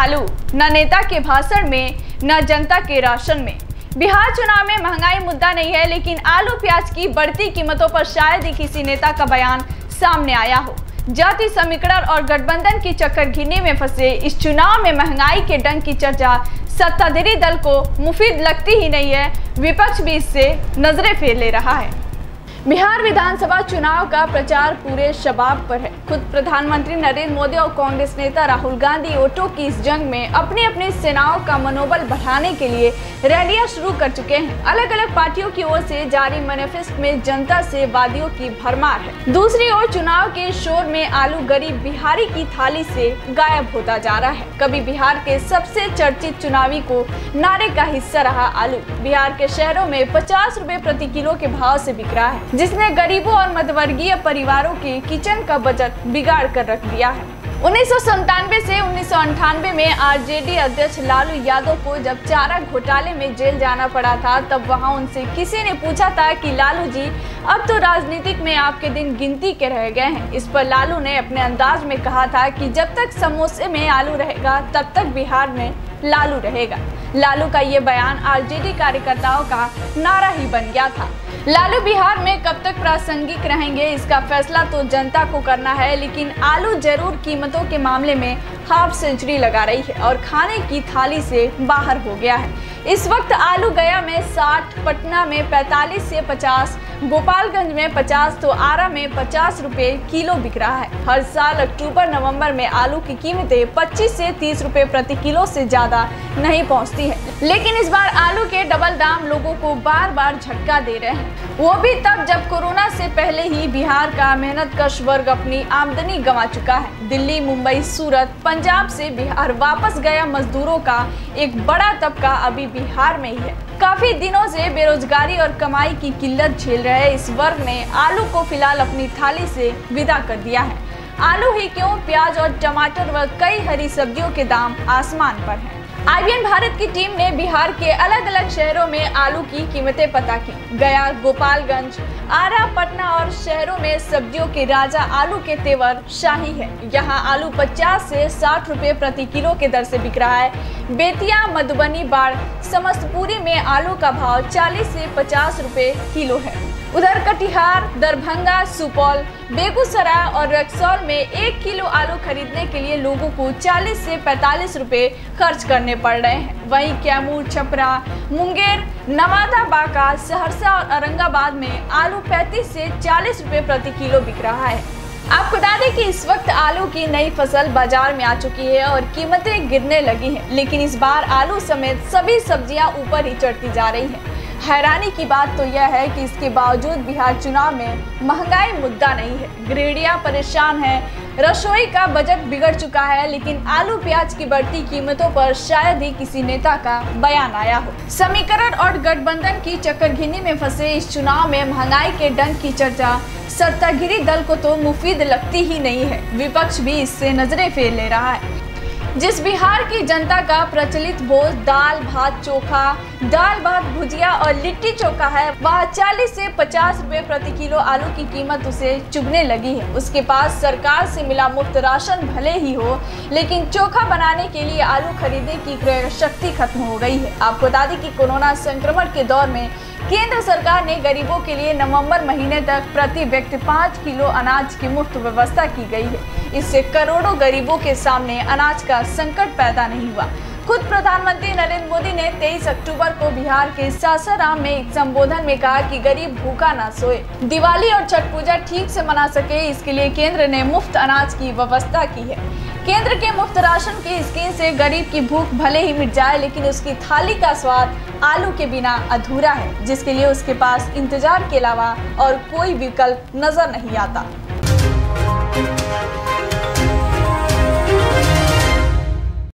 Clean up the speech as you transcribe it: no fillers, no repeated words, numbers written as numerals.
आलू न नेता के भाषण में न जनता के राशन में। बिहार चुनाव में महंगाई मुद्दा नहीं है, लेकिन आलू प्याज की बढ़ती कीमतों पर शायद ही किसी नेता का बयान सामने आया हो। जाति समीकरण और गठबंधन की चक्करघिन्नी में फंसे इस चुनाव में महंगाई के डंक की चर्चा सत्ताधारी दल को मुफीद लगती ही नहीं है, विपक्ष भी इससे नजरें फेर ले रहा है। बिहार विधानसभा चुनाव का प्रचार पूरे शबाब पर है। खुद प्रधानमंत्री नरेंद्र मोदी और कांग्रेस नेता राहुल गांधी वोटों की इस जंग में अपनी अपनी सेनाओं का मनोबल बढ़ाने के लिए रैलियां शुरू कर चुके हैं। अलग अलग पार्टियों की ओर से जारी मैनिफेस्टो में जनता से वादियों की भरमार है। दूसरी ओर चुनाव के शोर में आलू गरीब बिहारी की थाली से गायब होता जा रहा है। कभी बिहार के सबसे चर्चित चुनावी को नारे का हिस्सा रहा आलू बिहार के शहरों में 50 रुपए प्रति किलो के भाव से बिक रहा है, जिसने गरीबों और मध्यवर्गीय परिवारों के किचन का बजट बिगाड़ कर रख दिया है। 1997 से 1998 में आरजेडी अध्यक्ष लालू यादव को जब चारा घोटाले में जेल जाना पड़ा था, तब वहां उनसे किसी ने पूछा था कि लालू जी, अब तो राजनीतिक में आपके दिन गिनती के रह गए हैं। इस पर लालू ने अपने अंदाज में कहा था कि जब तक समोसे में आलू रहेगा तब तक बिहार में लालू रहेगा। लालू का ये बयान आरजेडी कार्यकर्ताओं का नारा ही बन गया था। लालू बिहार में कब तक प्रासंगिक रहेंगे, इसका फैसला तो जनता को करना है, लेकिन आलू जरूर कीमतों के मामले में हाफ सेंचुरी लगा रही है और खाने की थाली से बाहर हो गया है। इस वक्त आलू गया में 60, पटना में 45 से 50, गोपालगंज में 50 तो आरा में 50 रुपए किलो बिक रहा है। हर साल अक्टूबर नवंबर में आलू की कीमतें 25 से 30 रुपए प्रति किलो से ज्यादा नहीं पहुंचती है, लेकिन इस बार आलू के डबल दाम लोगों को बार बार झटका दे रहे हैं, वो भी तब जब कोरोना से पहले ही बिहार का मेहनतकश वर्ग अपनी आमदनी गंवा चुका है। दिल्ली, मुंबई, सूरत, पंजाब से बिहार वापस गया मजदूरों का एक बड़ा तबका अभी बिहार में ही है। काफी दिनों से बेरोजगारी और कमाई की किल्लत झेल रहे इस वर्ग ने आलू को फिलहाल अपनी थाली से विदा कर दिया है। आलू ही क्यों, प्याज और टमाटर व कई हरी सब्जियों के दाम आसमान पर हैं। IBN भारत की टीम ने बिहार के अलग अलग शहरों में आलू की कीमतें पता की। गया, गोपालगंज, आरा, पटना और शहरों में सब्जियों के राजा आलू के तेवर शाही है। यहाँ आलू 50 से 60 रुपए प्रति किलो के दर से बिक रहा है। बेतिया, मधुबनी, बाढ़, समस्तपुरी में आलू का भाव 40 से 50 रुपए किलो है। उधर कटिहार, दरभंगा, सुपौल, बेगूसराय और रक्सौल में 1 किलो आलू खरीदने के लिए लोगों को 40 से 45 रुपए खर्च करने पड़ रहे हैं। वहीं कैमूर, छपरा, मुंगेर, नवादा, बांका, सहरसा और औरंगाबाद में आलू 35 से 40 रुपए प्रति किलो बिक रहा है। आपको बता दें कि इस वक्त आलू की नई फसल बाजार में आ चुकी है और कीमतें गिरने लगी हैं, लेकिन इस बार आलू समेत सभी सब्जियां ऊपर ही चढ़ती जा रही हैं। हैरानी की बात तो यह है कि इसके बावजूद बिहार चुनाव में महंगाई मुद्दा नहीं है। गृहिणियां परेशान हैं, रसोई का बजट बिगड़ चुका है, लेकिन आलू प्याज की बढ़ती कीमतों पर शायद ही किसी नेता का बयान आया हो। समीकरण और गठबंधन की चक्करघिन्नी में फंसे इस चुनाव में महंगाई के डंक की चर्चा सत्ताधारी दल को तो मुफीद लगती ही नहीं है, विपक्ष भी इससे नजरें फेर ले रहा है। जिस बिहार की जनता का प्रचलित भोज दाल भात चोखा, दाल भात भुजिया और लिट्टी चोखा है, वह 40 से 50 रुपए प्रति किलो आलू की कीमत उसे चुभने लगी है। उसके पास सरकार से मिला मुफ्त राशन भले ही हो, लेकिन चोखा बनाने के लिए आलू खरीदने की क्रय शक्ति खत्म हो गई है। आपको बता दें कि कोरोना संक्रमण के दौर में केंद्र सरकार ने गरीबों के लिए नवंबर महीने तक प्रति व्यक्ति 5 किलो अनाज की मुफ्त व्यवस्था की गई है। इससे करोड़ों गरीबों के सामने अनाज का संकट पैदा नहीं हुआ। खुद प्रधानमंत्री नरेंद्र मोदी ने 23 अक्टूबर को बिहार के सासाराम में एक संबोधन में कहा कि गरीब भूखा ना सोए। दिवाली और छठ पूजा ठीक से मना सके, इसके लिए केंद्र ने मुफ्त अनाज की व्यवस्था की है। केंद्र के मुफ्त राशन की स्कीम से गरीब की भूख भले ही मिट जाए, लेकिन उसकी थाली का स्वाद आलू के बिना अधूरा है, जिसके लिए उसके पास इंतजार के अलावा और कोई विकल्प नजर नहीं आता।